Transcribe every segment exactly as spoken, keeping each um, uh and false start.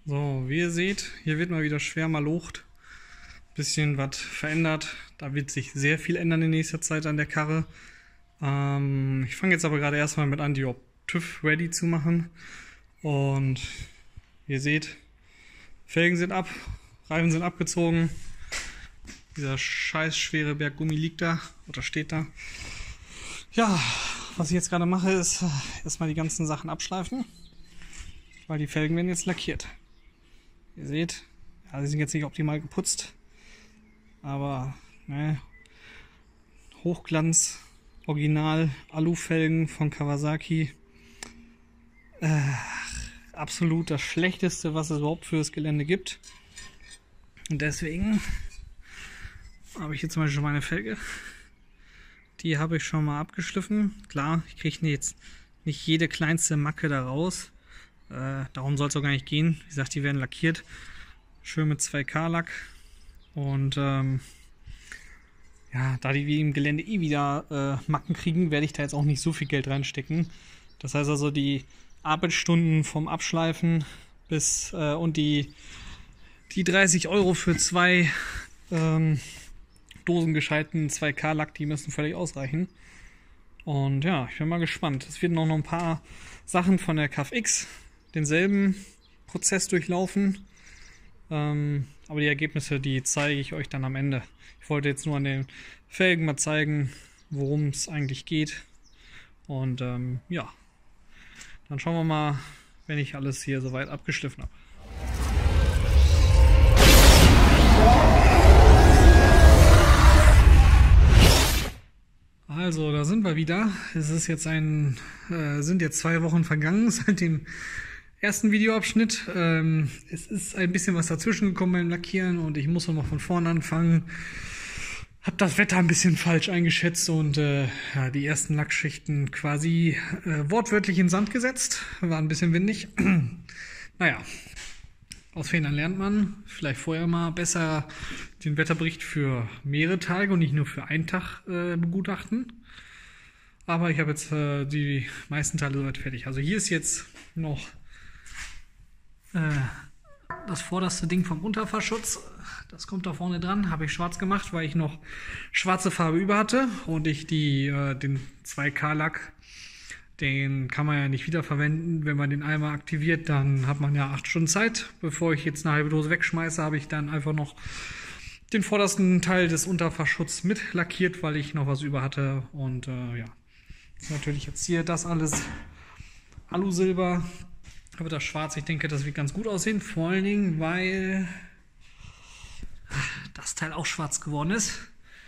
So, wie ihr seht, hier wird mal wieder schwer malocht. Bisschen was verändert. Da wird sich sehr viel ändern in nächster Zeit an der Karre. Ähm, ich fange jetzt aber gerade erstmal mit an, die TÜV ready zu machen. Und wie ihr seht, Felgen sind ab, Reifen sind abgezogen. Dieser scheiß schwere Berg Gummi liegt da oder steht da. Ja, was ich jetzt gerade mache, ist erstmal die ganzen Sachen abschleifen, weil die Felgen werden jetzt lackiert. Ihr seht, ja, sie sind jetzt nicht optimal geputzt, aber ne, Hochglanz, Original Alufelgen von Kawasaki. Äh, absolut das Schlechteste, was es überhaupt für das Gelände gibt. Und deswegen habe ich hier zum Beispiel schon meine Felge. Die habe ich schon mal abgeschliffen. Klar, ich kriege jetzt nicht jede kleinste Macke da raus. Äh, darum soll es auch gar nicht gehen. Wie gesagt, die werden lackiert. Schön mit zwei K Lack. Und ähm, ja, da die wie im Gelände eh wieder äh, Macken kriegen, werde ich da jetzt auch nicht so viel Geld reinstecken. Das heißt also, die Arbeitsstunden vom Abschleifen bis äh, und die, die dreißig Euro für zwei ähm, Dosen gescheiten zwei K Lack, die müssen völlig ausreichen. Und ja, ich bin mal gespannt. Es werden auch noch ein paar Sachen von der K F X denselben Prozess durchlaufen. Ähm, aber die Ergebnisse, die zeige ich euch dann am Ende. Ich wollte jetzt nur an den Felgen mal zeigen, worum es eigentlich geht. Und ähm, ja, dann schauen wir mal, wenn ich alles hier soweit abgeschliffen habe. Also, da sind wir wieder. Es ist jetzt ein, äh, sind jetzt zwei Wochen vergangen seit dem ersten Videoabschnitt. Ähm, es ist ein bisschen was dazwischen gekommen beim Lackieren und ich muss noch von vorne anfangen. Hab das Wetter ein bisschen falsch eingeschätzt und äh, ja, die ersten Lackschichten quasi äh, wortwörtlich in Sand gesetzt. War ein bisschen windig. Naja, aus Fehlern lernt man. Vielleicht vorher mal besser den Wetterbericht für mehrere Tage und nicht nur für einen Tag äh, begutachten. Aber ich habe jetzt äh, die meisten Teile soweit fertig. Also hier ist jetzt noch äh, das vorderste Ding vom Unterfahrschutz. Das kommt da vorne dran. Habe ich schwarz gemacht, weil ich noch schwarze Farbe über hatte. Und ich die, äh, den zwei K Lack, den kann man ja nicht wiederverwenden. Wenn man den einmal aktiviert, dann hat man ja acht Stunden Zeit. Bevor ich jetzt eine halbe Dose wegschmeiße, habe ich dann einfach noch den vordersten Teil des Unterfahrschutzes mit lackiert, weil ich noch was über hatte. Und äh, ja, das ist natürlich jetzt hier das alles Alusilber. Aber das Schwarz, ich denke, das wird ganz gut aussehen. Vor allen Dingen, weil das Teil auch schwarz geworden ist.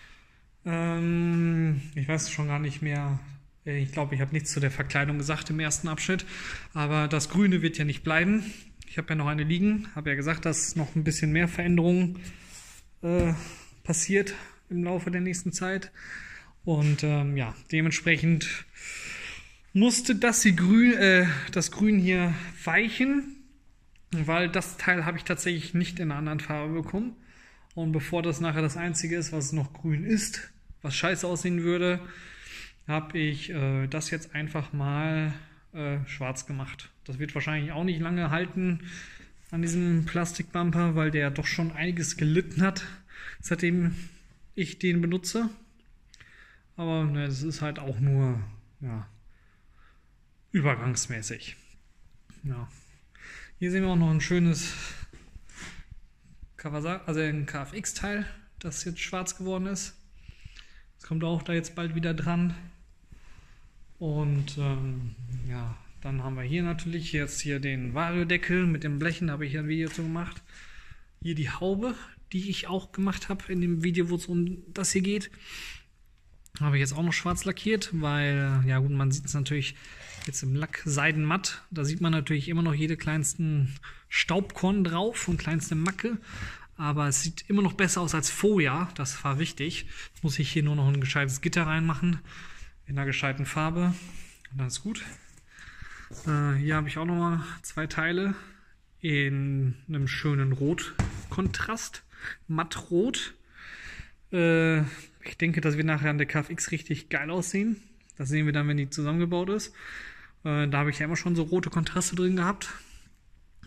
Ähm, ich weiß schon gar nicht mehr. Ich glaube, ich habe nichts zu der Verkleidung gesagt im ersten Abschnitt. Aber das Grüne wird ja nicht bleiben. Ich habe ja noch eine liegen. Habe ja gesagt, dass noch ein bisschen mehr Veränderungen äh, passiert im Laufe der nächsten Zeit. Und ähm, ja, dementsprechend musste das, die Grün, äh, das Grün hier weichen. Weil das Teil habe ich tatsächlich nicht in einer anderen Farbe bekommen. Und bevor das nachher das einzige ist, was noch grün ist, was scheiße aussehen würde, habe ich äh, das jetzt einfach mal äh, schwarz gemacht. Das wird wahrscheinlich auch nicht lange halten an diesem Plastikbumper, weil der doch schon einiges gelitten hat, seitdem ich den benutze. Aber ne, das ist halt auch nur ja, übergangsmäßig. Ja. Hier sehen wir auch noch ein schönes Kawasaki, also ein K F X-Teil, das jetzt schwarz geworden ist. Das kommt auch da jetzt bald wieder dran. Und ähm, ja, dann haben wir hier natürlich jetzt hier den Variodeckel mit dem Blechen, da habe ich ja ein Video zu gemacht. Hier die Haube, die ich auch gemacht habe in dem Video, wo es um das hier geht. Habe ich jetzt auch noch schwarz lackiert, weil, ja gut, man sieht es natürlich jetzt im Lack seidenmatt. Da sieht man natürlich immer noch jede kleinsten Staubkorn drauf und kleinste Macke. Aber es sieht immer noch besser aus als vorher, das war wichtig. Jetzt muss ich hier nur noch ein gescheites Gitter reinmachen. In einer gescheiten Farbe. Und dann ist gut. Äh, hier habe ich auch nochmal zwei Teile in einem schönen Rotkontrast. Mattrot. Äh, ich denke, das wird nachher an der K F X richtig geil aussehen. Das sehen wir dann, wenn die zusammengebaut ist. Äh, da habe ich ja immer schon so rote Kontraste drin gehabt.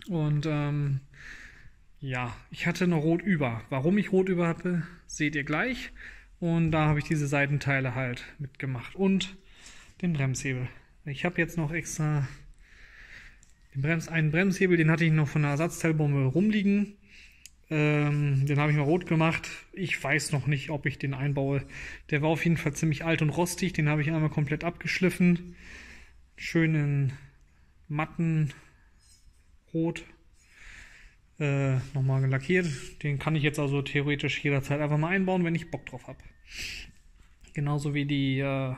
Und ähm, ja, ich hatte noch Rot über. Warum ich Rot über hatte, seht ihr gleich. Und da habe ich diese Seitenteile halt mitgemacht. Und den Bremshebel. Ich habe jetzt noch extra den Brems, einen Bremshebel, den hatte ich noch von der Ersatzteilbombe rumliegen. Ähm, den habe ich mal rot gemacht. Ich weiß noch nicht, ob ich den einbaue. Der war auf jeden Fall ziemlich alt und rostig. Den habe ich einmal komplett abgeschliffen. Schön in matten Rot äh, nochmal lackiert. Den kann ich jetzt also theoretisch jederzeit einfach mal einbauen, wenn ich Bock drauf habe. Genauso wie die äh,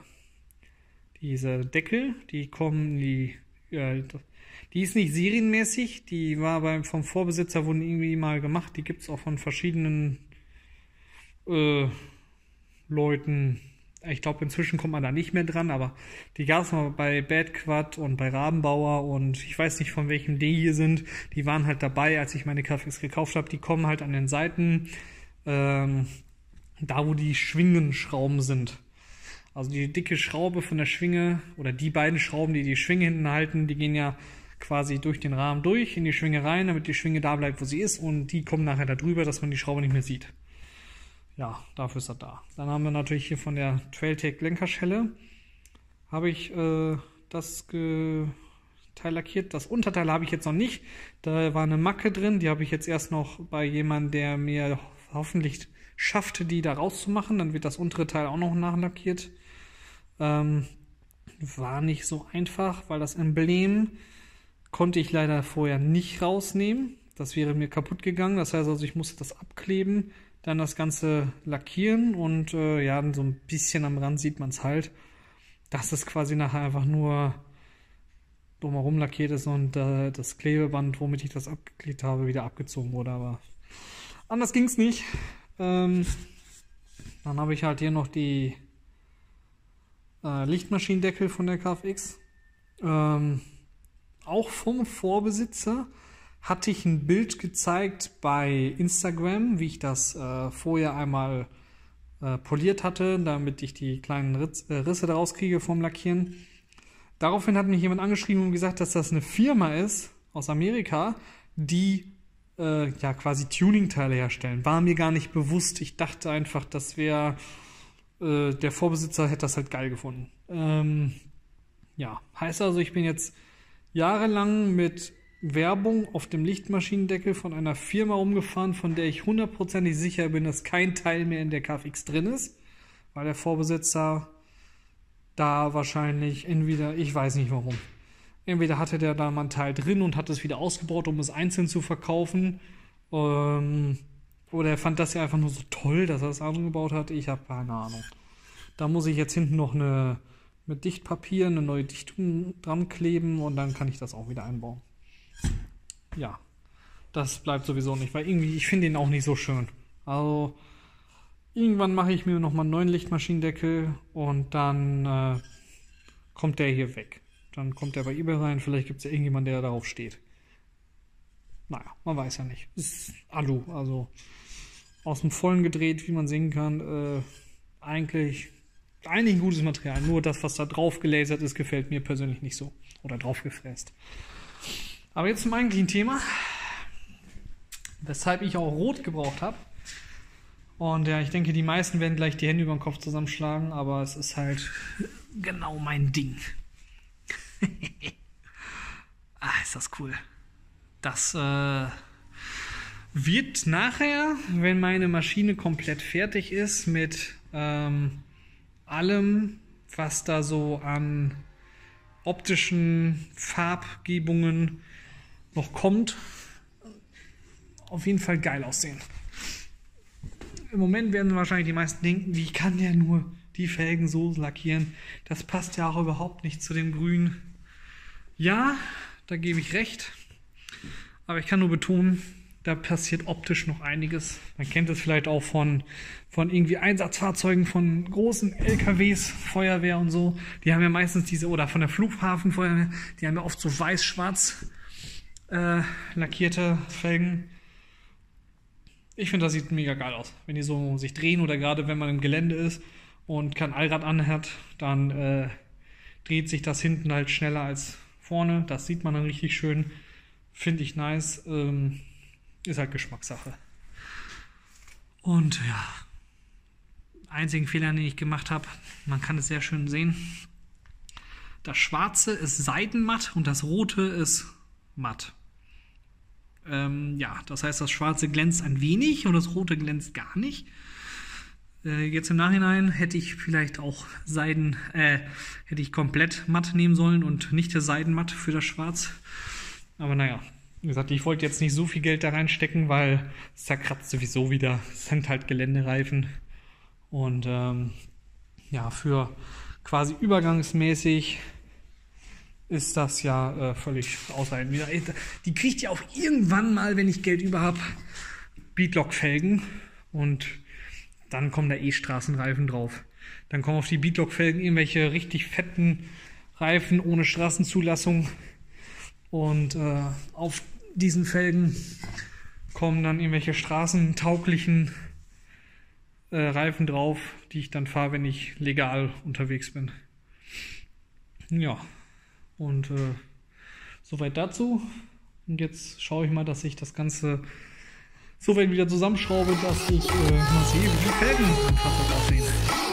diese Deckel, die kommen, die äh, die ist nicht serienmäßig, die war beim vom Vorbesitzer wurden irgendwie mal gemacht. Die gibt es auch von verschiedenen äh, Leuten. Ich glaube, inzwischen kommt man da nicht mehr dran, aber die gab es mal bei Bad Quad und bei Rabenbauer und ich weiß nicht, von welchem die hier sind. Die waren halt dabei, als ich meine K F X gekauft habe. Die kommen halt an den Seiten, ähm, da wo die Schwingenschrauben sind. Also die dicke Schraube von der Schwinge oder die beiden Schrauben, die die Schwinge hinten halten, die gehen ja quasi durch den Rahmen durch, in die Schwinge rein, damit die Schwinge da bleibt, wo sie ist und die kommen nachher da drüber, dass man die Schraube nicht mehr sieht. Ja, dafür ist er da. Dann haben wir natürlich hier von der Trailtech Lenkerschelle, habe ich äh, das Ge Teil lackiert. Das Unterteil habe ich jetzt noch nicht. Da war eine Macke drin, die habe ich jetzt erst noch bei jemandem, der mir hoffentlich schafft, die da rauszumachen. Dann wird das untere Teil auch noch nachlackiert. Ähm, war nicht so einfach, weil das Emblem konnte ich leider vorher nicht rausnehmen. Das wäre mir kaputt gegangen. Das heißt also, ich musste das abkleben, dann das Ganze lackieren und äh, ja, so ein bisschen am Rand sieht man es halt, dass es quasi nachher einfach nur drumherum lackiert ist und äh, das Klebeband, womit ich das abgeklebt habe, wieder abgezogen wurde. Aber anders ging es nicht. Ähm, dann habe ich halt hier noch die äh, Lichtmaschinendeckel von der K F X. Ähm, auch vom Vorbesitzer hatte ich ein Bild gezeigt bei Instagram, wie ich das äh, vorher einmal äh, poliert hatte, damit ich die kleinen Ritz, äh, Risse daraus kriege vom Lackieren. Daraufhin hat mich jemand angeschrieben und gesagt, dass das eine Firma ist aus Amerika, die äh, ja quasi Tuning-Teile herstellen. War mir gar nicht bewusst. Ich dachte einfach, das wäre äh, der Vorbesitzer hätte das halt geil gefunden. Ähm, ja, heißt also, ich bin jetzt jahrelang mit Werbung auf dem Lichtmaschinendeckel von einer Firma rumgefahren, von der ich hundertprozentig sicher bin, dass kein Teil mehr in der K F X drin ist, weil der Vorbesitzer da wahrscheinlich entweder, ich weiß nicht warum, entweder hatte der da mal einen Teil drin und hat es wieder ausgebaut, um es einzeln zu verkaufen, ähm, oder er fand das ja einfach nur so toll, dass er das angebaut hat. Ich habe keine Ahnung. Da muss ich jetzt hinten noch eine mit Dichtpapier eine neue Dichtung dran kleben und dann kann ich das auch wieder einbauen. Ja, das bleibt sowieso nicht, weil irgendwie, ich finde ihn auch nicht so schön. Also, irgendwann mache ich mir nochmal einen neuen Lichtmaschinendeckel und dann äh, kommt der hier weg. Dann kommt der bei eBay rein, vielleicht gibt es ja irgendjemanden, der darauf steht. Naja, man weiß ja nicht. Ist Alu, also aus dem Vollen gedreht, wie man sehen kann. Äh, eigentlich, eigentlich ein gutes Material. Nur das, was da drauf gelasert ist, gefällt mir persönlich nicht so. Oder drauf gefräst. Aber jetzt zum eigentlichen Thema, weshalb ich auch Rot gebraucht habe. Und ja, ich denke, die meisten werden gleich die Hände über den Kopf zusammenschlagen, aber es ist halt genau mein Ding. Ah, ist das cool. Das äh, wird nachher, wenn meine Maschine komplett fertig ist, mit ähm, allem, was da so an optischen Farbgebungen noch kommt, auf jeden Fall geil aussehen. Im Moment werden wahrscheinlich die meisten denken, wie kann der nur die Felgen so lackieren? Das passt ja auch überhaupt nicht zu dem Grün. Ja, da gebe ich recht. Aber ich kann nur betonen, da passiert optisch noch einiges. Man kennt es vielleicht auch von, von irgendwie Einsatzfahrzeugen, von großen L K Ws, Feuerwehr und so. Die haben ja meistens diese, oder von der Flughafenfeuerwehr, die haben ja oft so weiß-schwarz äh, lackierte Felgen. Ich finde, das sieht mega geil aus. Wenn die so sich drehen oder gerade wenn man im Gelände ist und kein Allrad anhat, dann äh, dreht sich das hinten halt schneller als vorne. Das sieht man dann richtig schön. Finde ich nice. Ähm, ist halt Geschmackssache. Und ja, einzigen Fehler, den ich gemacht habe, man kann es sehr schön sehen. Das Schwarze ist seidenmatt und das Rote ist matt. Ähm, ja, das heißt, das Schwarze glänzt ein wenig und das Rote glänzt gar nicht. Äh, jetzt im Nachhinein hätte ich vielleicht auch Seiden, äh, hätte ich komplett matt nehmen sollen und nicht das Seidenmatt für das Schwarz. Aber naja, wie gesagt, ich wollte jetzt nicht so viel Geld da reinstecken, weil es zerkratzt sowieso wieder. Es sind halt Geländereifen. Und ähm, ja, für quasi übergangsmäßig ist das ja äh, völlig ausreichend. Die kriegt ja auch irgendwann mal, wenn ich Geld über habe, Beadlock-Felgen und dann kommen da eh Straßenreifen drauf. Dann kommen auf die Beadlock-Felgen irgendwelche richtig fetten Reifen ohne Straßenzulassung und äh, auf diesen Felgen kommen dann irgendwelche straßentauglichen äh, Reifen drauf, die ich dann fahre, wenn ich legal unterwegs bin. Ja. Und äh, soweit dazu. Und jetzt schaue ich mal, dass ich das Ganze so weit wieder zusammenschraube, dass ich äh, mal sehe, wie die Felgen im Fahrzeug aussehen.